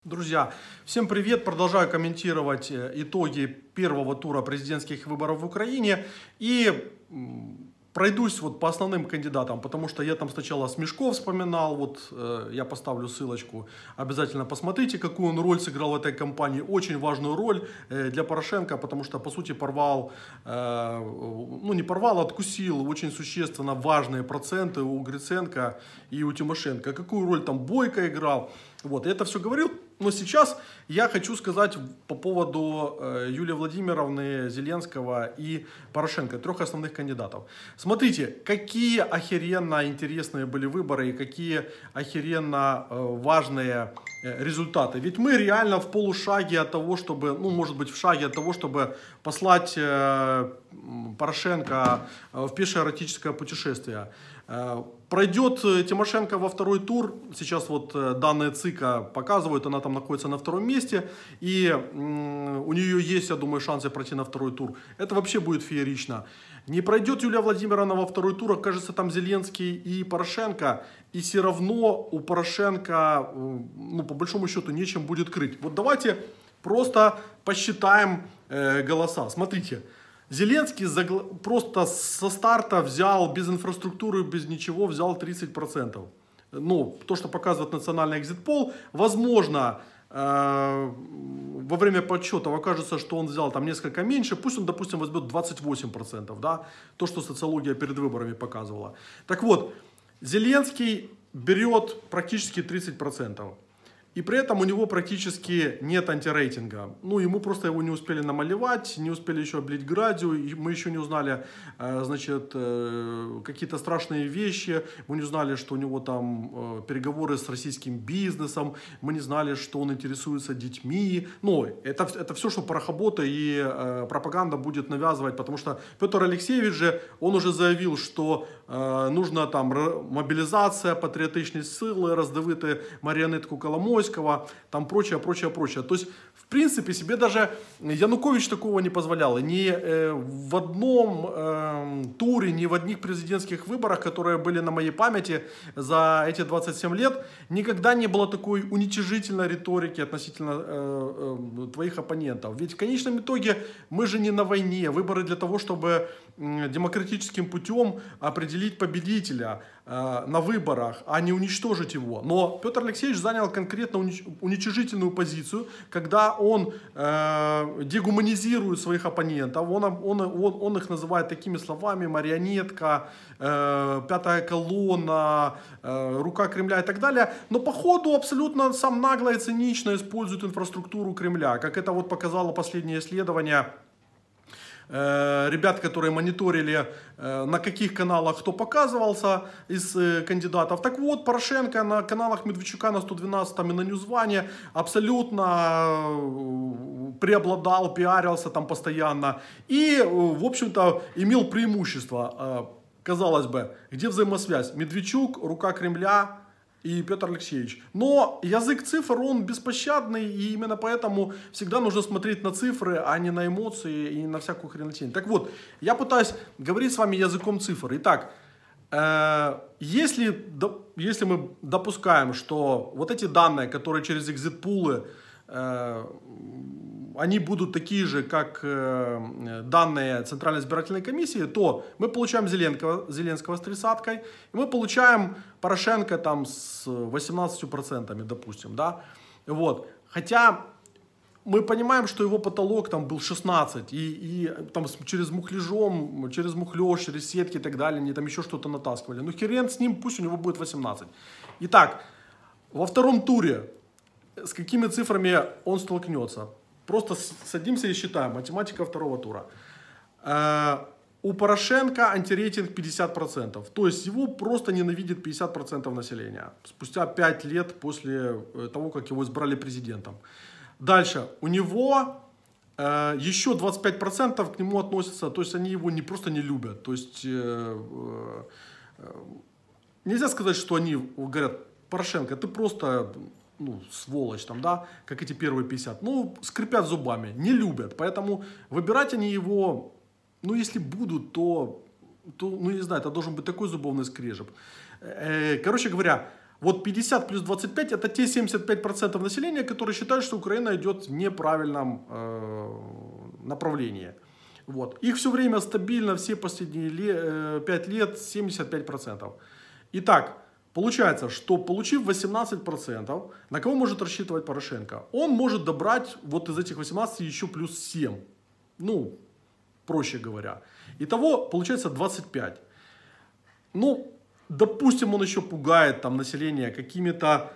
Друзья, всем привет! Продолжаю комментировать итоги первого тура президентских выборов в Украине и пройдусь по основным кандидатам, потому что я там сначала Смешко вспоминал, я поставлю ссылочку, обязательно посмотрите, какую он роль сыграл в этой кампании, очень важную роль для Порошенко, потому что по сути порвал, не порвал, откусил очень существенно важные проценты у Гриценко и у Тимошенко. Какую роль там Бойко играл, я это все говорил. Но сейчас я хочу сказать по поводу Юлии Владимировны, Зеленского и Порошенко, трех основных кандидатов. Смотрите, какие охеренно интересные были выборы и какие охеренно важные результаты. Ведь мы реально в полушаге от того, чтобы, может быть в шаге от того, чтобы послать Порошенко в пешее эротическое путешествие. Пройдет Тимошенко во второй тур, сейчас данные ЦИКа показывают, она там находится на втором месте, и у нее есть, я думаю, шансы пройти на второй тур. Это вообще будет феерично. Не пройдет Юлия Владимировна во второй тур, окажется там Зеленский и Порошенко, и все равно у Порошенко, по большому счету, нечем будет крыть. Давайте просто посчитаем голоса. Смотрите. Зеленский просто со старта взял, без инфраструктуры, без ничего, взял 30%. То, что показывает национальный экзит-пол, возможно, во время подсчета окажется, что он взял там несколько меньше, пусть он, допустим, возьмет 28%, да, то, что социология перед выборами показывала. Так вот, Зеленский берет практически 30%. И при этом у него практически нет антирейтинга. Ему просто его не успели намалевать, не успели еще облить градью. Мы еще не узнали, какие-то страшные вещи. Мы не узнали, что у него там переговоры с российским бизнесом. Мы не знали, что он интересуется детьми. Это все, что парохобота и пропаганда будет навязывать. Потому что Петр Алексеевич же, он уже заявил, что нужна там мобилизация, патріотичні сили, роздавити маріонетку Коломойського, там прочее. То есть, в принципе, себе даже Янукович такого не позволял. Ни в одном туре, ни в одних президентских выборах, которые были на моей памяти за эти 27 лет, никогда не было такой уничижительной риторики относительно твоих оппонентов. Ведь в конечном итоге мы же не на войне. Выборы для того, чтобы демократическим путем определить победителя на выборах, а не уничтожить его. Но Петр Алексеевич занял конкретно уничижительную позицию, когда он дегуманизирует своих оппонентов, он их называет такими словами: марионетка, пятая колонна, рука Кремля и так далее. Но по ходу абсолютно сам нагло и цинично использует инфраструктуру Кремля, как это показало последнее исследование ребят, которые мониторили, на каких каналах кто показывался из кандидатов. Так вот, Порошенко на каналах Медведчука, на 112 и на Ньюзване абсолютно преобладал, пиарился там постоянно и, в общем-то, имел преимущество. Казалось бы, где взаимосвязь? Медведчук, рука Кремля и Петр Алексеевич. Но язык цифр, он беспощадный, и именно поэтому всегда нужно смотреть на цифры, а не на эмоции и на всякую хренотень. Так вот, я пытаюсь говорить с вами языком цифр. Итак, если мы допускаем, что вот эти данные, которые через экзит-пулы, они будут такие же, как данные Центральной избирательной комиссии, то мы получаем Зеленского с 30-кой, и мы получаем Порошенко там с 18%, допустим, да, Хотя мы понимаем, что его потолок там был 16, и там через мухлёж, через сетки и так далее, они там еще что-то натаскивали. Ну хрен с ним, пусть у него будет 18. Итак, во втором туре с какими цифрами он столкнется? Просто садимся и считаем. Математика второго тура. У Порошенко антирейтинг 50%. То есть его просто ненавидит 50% населения. Спустя 5 лет после того, как его избрали президентом. Дальше. У него еще 25% к нему относятся. То есть они его просто не любят. То есть нельзя сказать, что они говорят: Порошенко, ты просто... сволочь там, да, как эти первые 50, скрипят зубами, не любят, поэтому выбирать они его, если будут, то не знаю, это должен быть такой зубовный скрежет. Короче говоря, Вот 50 плюс 25 это те 75% населения, которые считают, что Украина идет в неправильном направлении. Вот. Их все время стабильно, все последние 5 лет 75%. Итак, получается, что получив 18%, на кого может рассчитывать Порошенко? Он может добрать вот из этих 18 еще плюс 7. Ну, проще говоря. Итого получается 25. Ну, допустим, он еще пугает там население какими-то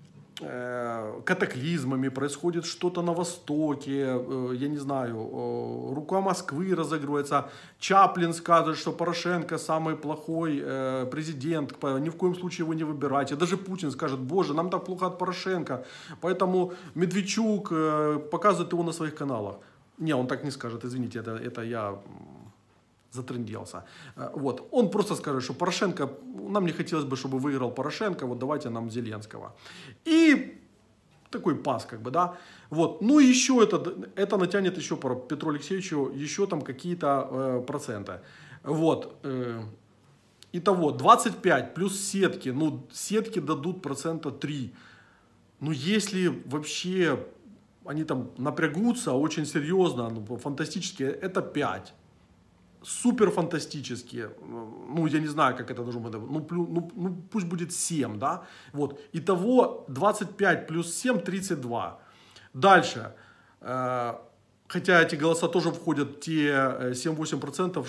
катаклизмами, происходит что-то на Востоке, я не знаю, рука Москвы разыгрывается, Чаплин скажет, что Порошенко самый плохой президент, ни в коем случае его не выбирайте. Даже Путин скажет: боже, нам так плохо от Порошенко, поэтому Медведчук показывает его на своих каналах. Не, он так не скажет, извините, это я затрынделся. Вот. Он просто скажет, что Порошенко, нам не хотелось бы, чтобы выиграл Порошенко, вот давайте нам Зеленского. И такой пас, как бы, да. Вот. Ну и еще это натянет еще Петру Алексеевичу еще там какие-то проценты. Вот. Итого 25 плюс сетки, ну сетки дадут процента 3. Ну если вообще они там напрягутся очень серьезно, ну, фантастически, это 5. Супер фантастические, ну я не знаю, как это должно быть, ну пусть будет 7, да, вот, итого 25 плюс 7, 32. Дальше, хотя эти голоса тоже входят, те 7-8%,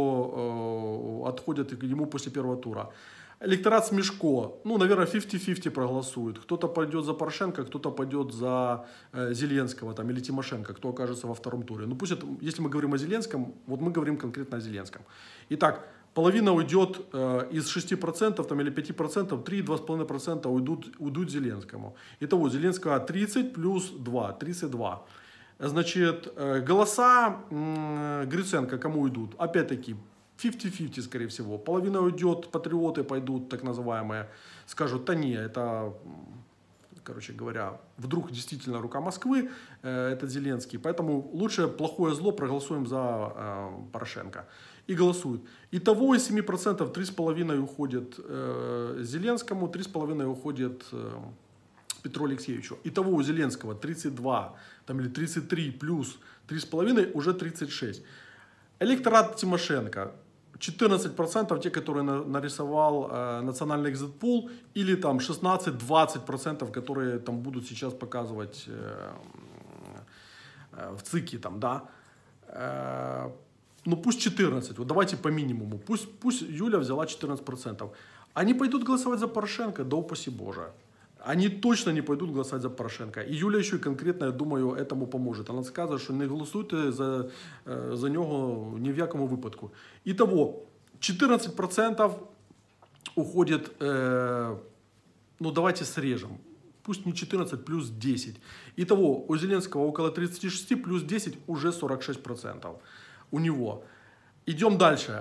что отходят к нему после первого тура. Электорат Смешко, ну, наверное, 50-50 проголосует. Кто-то пойдет за Порошенко, кто-то пойдет за Зеленского там, или Тимошенко, кто окажется во втором туре. Ну, пусть это, если мы говорим о Зеленском, вот мы говорим конкретно о Зеленском. Итак, половина уйдет из 6% там, или 5%, 3-2,5% уйдут Зеленскому. Итого, Зеленского 30 плюс 2, 32. Значит, голоса Гриценко кому уйдут? Опять-таки, 50-50, скорее всего. Половина уйдет, патриоты пойдут, так называемые, скажут: да не, это, короче говоря, вдруг действительно рука Москвы, это Зеленский. Поэтому лучше плохое зло проголосуем за Порошенко. И голосуют. Итого из 7% 3,5 уходит Зеленскому, 3,5 уходит Петру Алексеевичу. Итого у Зеленского 32 там, или 33 плюс 3,5 уже 36. Электорат Тимошенко 14% те, которые нарисовал национальный экзит-пул, или там 16-20%, которые там будут сейчас показывать в ЦИКе, там, да. Ну пусть 14, вот давайте по минимуму, пусть Юля взяла 14%. Они пойдут голосовать за Порошенко, да упаси Боже. Они точно не пойдут голосовать за Порошенко. И Юля еще и конкретно, я думаю, этому поможет. Она скаже, що не голосуйте за нього ні в якому випадку. Итого, 14% уходит, ну давайте срежем. Пусть не 14, плюс 10. Итого, у Зеленского около 36, плюс 10, уже 46% у него. Идем дальше.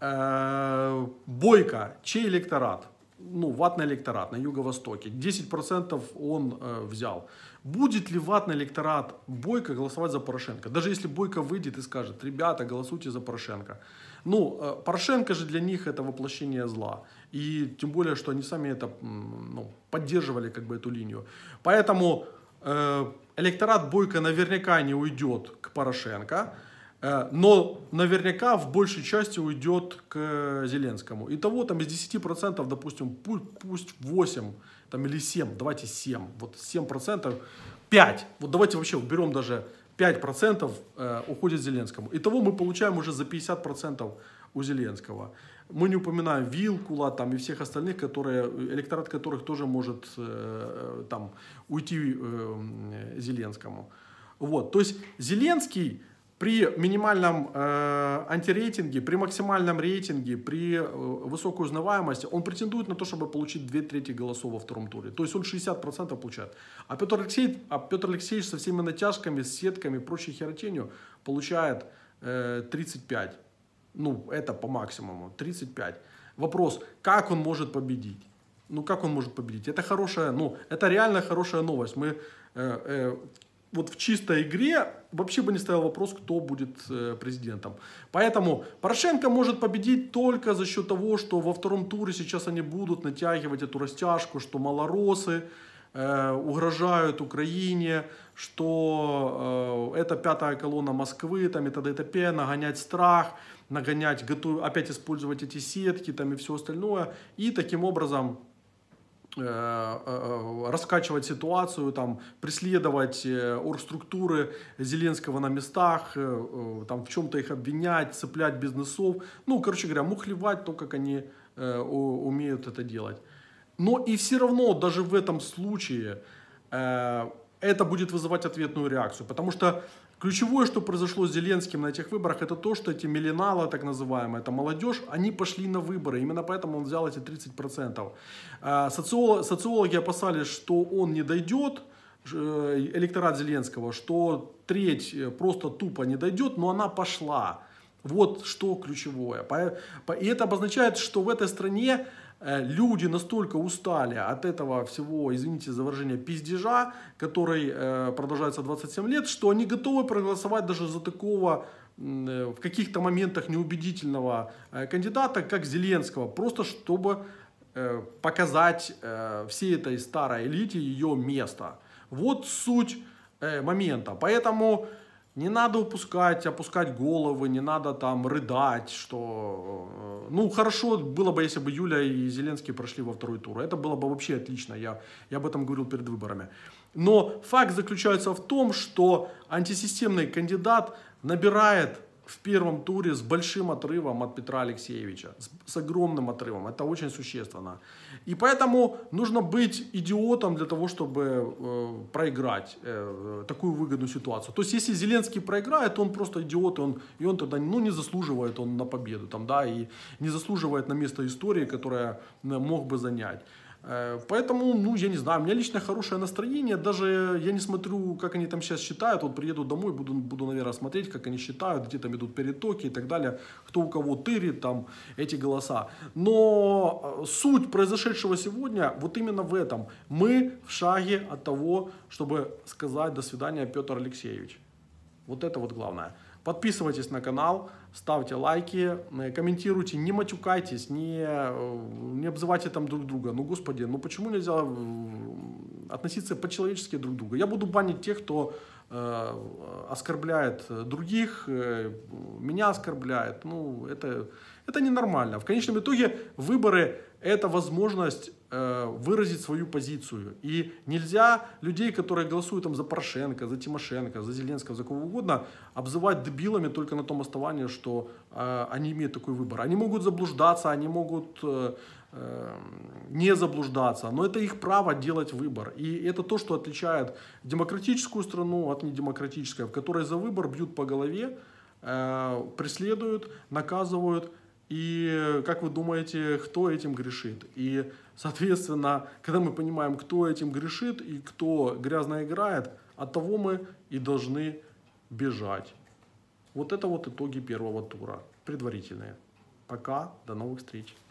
Бойко, чей электорат? Ну, ватный электорат на юго-востоке. 10% он взял. Будет ли ватный электорат Бойко голосовать за Порошенко? Даже если Бойко выйдет и скажет: ребята, голосуйте за Порошенко. Ну, Порошенко же для них это воплощение зла. И тем более, что они сами это, ну, поддерживали как бы эту линию. Поэтому электорат Бойко наверняка не уйдет к Порошенко. Но наверняка в большей части уйдет к Зеленскому. Итого там из 10%, допустим, пусть 8 там, или 7, давайте 7, вот 7%, 5, вот давайте вообще уберем даже 5% уходит Зеленскому. Итого мы получаем уже за 50% у Зеленского. Мы не упоминаем Вилкула там, и всех остальных, электорат которых тоже может там, уйти Зеленскому. Вот. То есть Зеленский при минимальном антирейтинге, при максимальном рейтинге, при высокой узнаваемости, он претендует на то, чтобы получить 2/3 голосов во втором туре. То есть он 60% получает. А Петр Алексеевич со всеми натяжками, с сетками и прочей херотенью получает 35. Ну, это по максимуму. 35. Вопрос, как он может победить? Ну, как он может победить? Это хорошая, ну, это реально хорошая новость. Мы вот в чистой игре вообще бы не стоял вопрос, кто будет президентом. Поэтому Порошенко может победить только за счет того, что во втором туре сейчас они будут натягивать эту растяжку, что малоросы угрожают Украине, что это пятая колонна Москвы, там, и т.д. и т.п., нагонять страх, нагонять, опять использовать эти сетки там, и все остальное. И таким образом раскачивать ситуацию, там, преследовать оргструктуры Зеленского на местах, там, в чем-то их обвинять, цеплять бизнесов. Ну, короче говоря, мухлевать то, как они умеют это делать. Но и все равно, даже в этом случае, это будет вызывать ответную реакцию. Потому что ключевое, что произошло с Зеленским на этих выборах, это то, что эти миллениалы, так называемые, это молодежь, они пошли на выборы. Именно поэтому он взял эти 30%. Социологи опасались, что он не дойдет, электорат Зеленского, что треть просто тупо не дойдет, но она пошла. Вот что ключевое. И это обозначает, что в этой стране люди настолько устали от этого всего, извините за выражение, пиздежа, который продолжается 27 лет, что они готовы проголосовать даже за такого в каких-то моментах неубедительного кандидата, как Зеленского, просто чтобы показать всей этой старой элите ее место. Вот суть момента. Поэтому не надо опускать головы, не надо там рыдать, что... Ну, хорошо было бы, если бы Юля и Зеленский прошли во второй тур. Это было бы вообще отлично, я об этом говорил перед выборами. Но факт заключается в том, что антисистемный кандидат набирает в первом туре с большим отрывом от Петра Алексеевича, с огромным отрывом. Это очень существенно. И поэтому нужно быть идиотом для того, чтобы проиграть такую выгодную ситуацию. То есть, если Зеленский проиграет, то он просто идиот, и он тогда не заслуживает он на победу, там, да, и не заслуживает на место истории, которое мог бы занять. Поэтому, ну, я не знаю, у меня лично хорошее настроение, даже я не смотрю, как они там сейчас считают, вот приеду домой, буду, наверное, смотреть, как они считают, где там идут перетоки и так далее, кто у кого тырит там эти голоса. Но суть произошедшего сегодня вот именно в этом. Мы в шаге от того, чтобы сказать «до свидания, Петр Алексеевич». Вот это вот главное. Подписывайтесь на канал, ставьте лайки, комментируйте, не матюкайтесь, не обзывайте там друг друга. Ну, господи, ну почему нельзя относиться по-человечески друг к другу? Я буду банить тех, кто оскорбляет других, меня оскорбляет. Ну, это ненормально. В конечном итоге выборы – это возможность выразить свою позицию. И нельзя людей, которые голосуют там, за Порошенко, за Тимошенко, за Зеленского, за кого угодно, обзывать дебилами только на том основании, что они имеют такой выбор. Они могут заблуждаться, они могут не заблуждаться, но это их право делать выбор. И это то, что отличает демократическую страну от недемократической, в которой за выбор бьют по голове, преследуют, наказывают. И как вы думаете, кто этим грешит? И, соответственно, когда мы понимаем, кто этим грешит и кто грязно играет, от того мы и должны бежать. Вот это вот итоги первого тура, предварительные. Пока, до новых встреч.